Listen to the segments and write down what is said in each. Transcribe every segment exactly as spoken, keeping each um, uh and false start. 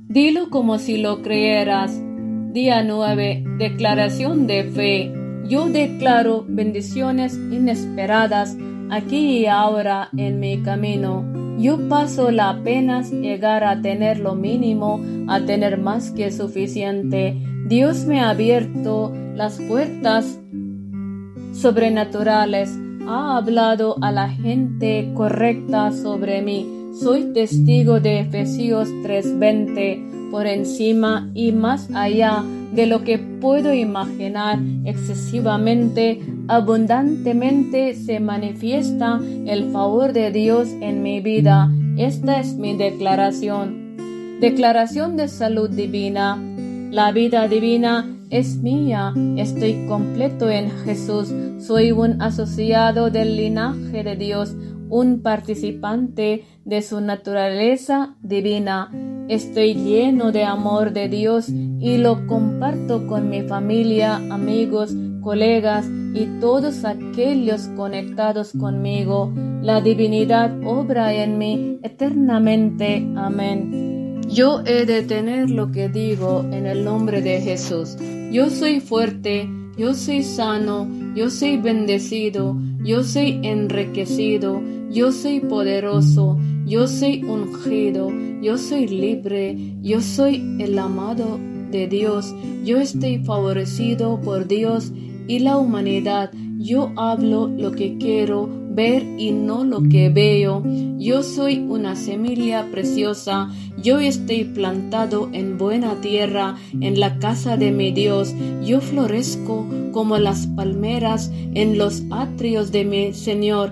Dilo como si lo creyeras. Día nueve. Declaración de fe. Yo declaro bendiciones inesperadas aquí y ahora en mi camino. Yo paso la apenas llegar a tener lo mínimo, a tener más que suficiente. Dios me ha abierto las puertas sobrenaturales, ha hablado a la gente correcta sobre mí. Soy testigo de Efesios tres veinte, por encima y más allá de lo que puedo imaginar, excesivamente, abundantemente se manifiesta el favor de Dios en mi vida. Esta es mi declaración. Declaración de salud divina. La vida divina es mía. Estoy completo en Jesús. Soy un asociado del linaje de Dios, un participante de su naturaleza divina. Estoy lleno de amor de Dios y lo comparto con mi familia, amigos, colegas y todos aquellos conectados conmigo. La divinidad obra en mí eternamente. Amén. Yo he de tener lo que digo en el nombre de Jesús. Yo soy fuerte, yo soy sano, yo soy bendecido, yo soy enriquecido, yo soy poderoso, yo soy ungido, yo soy libre, yo soy el amado de Dios, yo estoy favorecido por Dios y la humanidad. Yo hablo lo que quiero ver y no lo que veo. Yo soy una semilla preciosa. Yo estoy plantado en buena tierra, en la casa de mi Dios. Yo florezco como las palmeras en los atrios de mi Señor.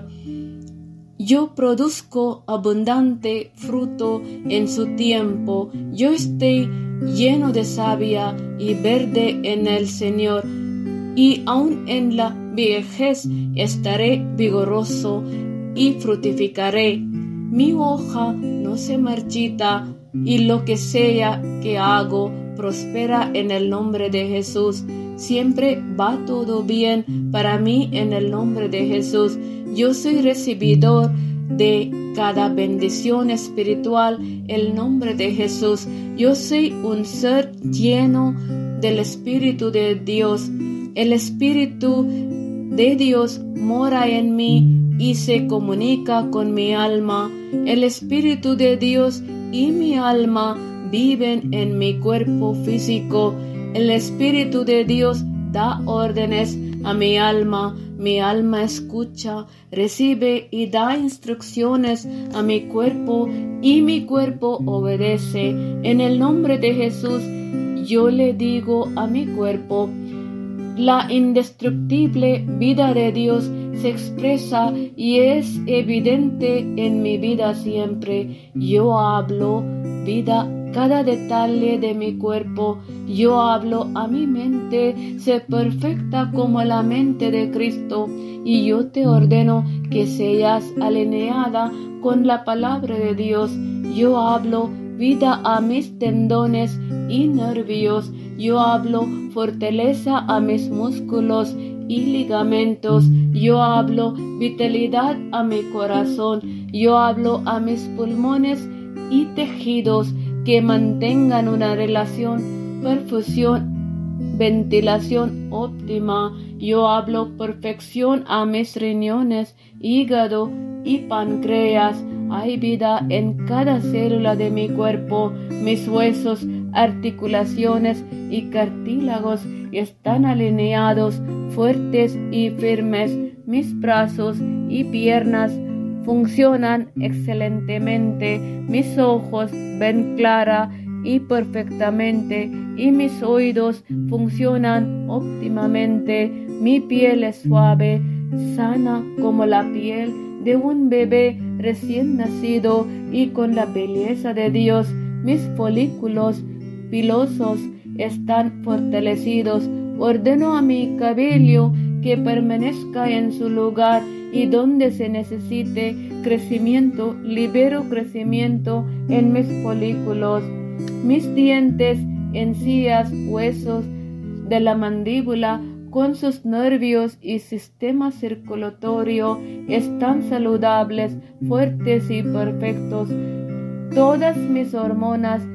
Yo produzco abundante fruto en su tiempo. Yo estoy lleno de savia y verde en el Señor. Y aun en la vejez estaré vigoroso y frutificaré. Mi hoja no se marchita y lo que sea que hago prospera en el nombre de Jesús. Siempre va todo bien para mí en el nombre de Jesús. Yo soy recibidor de cada bendición espiritual en el nombre de Jesús. Yo soy un ser lleno del Espíritu de Dios. El Espíritu de Dios mora en mí y se comunica con mi alma. El Espíritu de Dios y mi alma viven en mi cuerpo físico. El Espíritu de Dios da órdenes a mi alma. Mi alma escucha, recibe y da instrucciones a mi cuerpo y mi cuerpo obedece. En el nombre de Jesús, yo le digo a mi cuerpo: la indestructible vida de Dios se expresa y es evidente en mi vida siempre. Yo hablo vida cada detalle de mi cuerpo. Yo hablo a mi mente, sé perfecta como la mente de Cristo, y yo te ordeno que seas alineada con la palabra de Dios. Yo hablo vida a mis tendones y nervios. Yo hablo fortaleza a mis músculos y ligamentos. Yo hablo vitalidad a mi corazón. Yo hablo a mis pulmones y tejidos que mantengan una relación, perfusión, ventilación óptima. Yo hablo perfección a mis riñones, hígado y páncreas. Hay vida en cada célula de mi cuerpo. Mis huesos, articulaciones y cartílagos están alineados, fuertes y firmes. Mis brazos y piernas funcionan excelentemente. Mis ojos ven clara y perfectamente, y mis oídos funcionan óptimamente. Mi piel es suave, sana como la piel de un bebé recién nacido y con la belleza de Dios. Mis folículos pilosos están fortalecidos. Ordeno a mi cabello que permanezca en su lugar, y donde se necesite crecimiento, libero crecimiento en mis folículos. Mis dientes, encías, huesos de la mandíbula con sus nervios y sistema circulatorio están saludables, fuertes y perfectos. Todas mis hormonas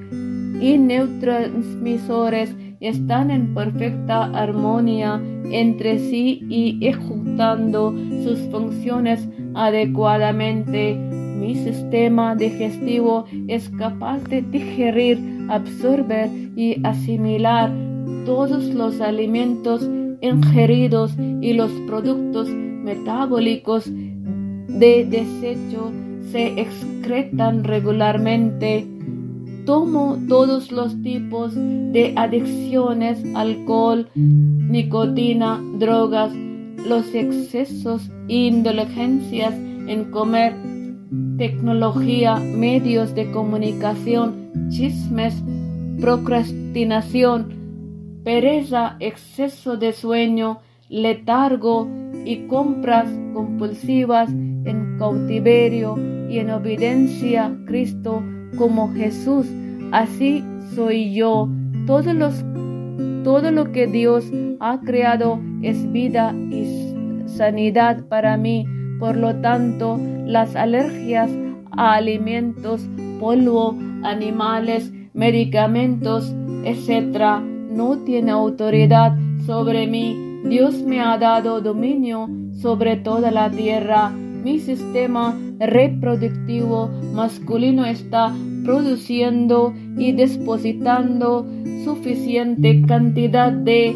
y neurotransmisores están en perfecta armonía entre sí y ejecutando sus funciones adecuadamente. Mi sistema digestivo es capaz de digerir, absorber y asimilar todos los alimentos ingeridos y los productos metabólicos de desecho se excretan regularmente. Tomo todos los tipos de adicciones, alcohol, nicotina, drogas, los excesos e indulgencias en comer, tecnología, medios de comunicación, chismes, procrastinación, pereza, exceso de sueño, letargo y compras compulsivas en cautiverio y en obediencia a Cristo como Jesús. Así soy yo. Todos los, todo lo que Dios ha creado es vida y sanidad para mí. Por lo tanto, las alergias a alimentos, polvo, animales, medicamentos, etcétera, no tienen autoridad sobre mí. Dios me ha dado dominio sobre toda la tierra. Mi sistema reproductivo masculino está produciendo y depositando suficiente cantidad de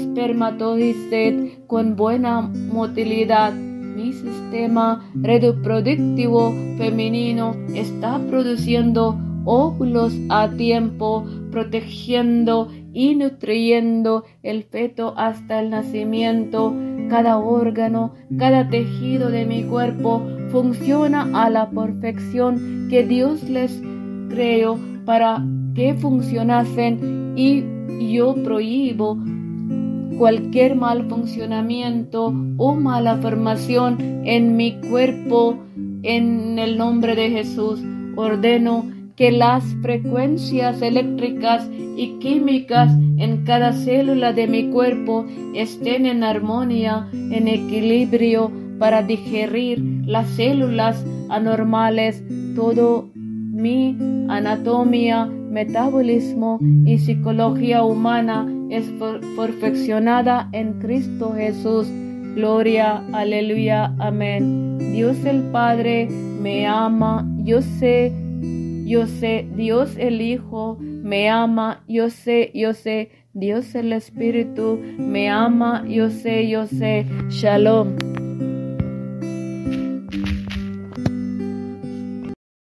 espermatozoides con buena motilidad. Mi sistema reproductivo femenino está produciendo óvulos a tiempo, protegiendo y nutriendo el feto hasta el nacimiento. Cada órgano, cada tejido de mi cuerpo funciona a la perfección que Dios les creó para que funcionasen, y yo prohíbo cualquier mal funcionamiento o mala formación en mi cuerpo. En el nombre de Jesús ordeno que las frecuencias eléctricas y químicas en cada célula de mi cuerpo estén en armonía, en equilibrio, para digerir las células anormales. Todo mi anatomía, metabolismo y psicología humana es perfeccionada en Cristo Jesús. Gloria, aleluya, amén. Dios el Padre me ama, yo sé, yo sé. Dios el Hijo me ama, yo sé, yo sé. Dios el Espíritu me ama, yo sé, yo sé. Shalom.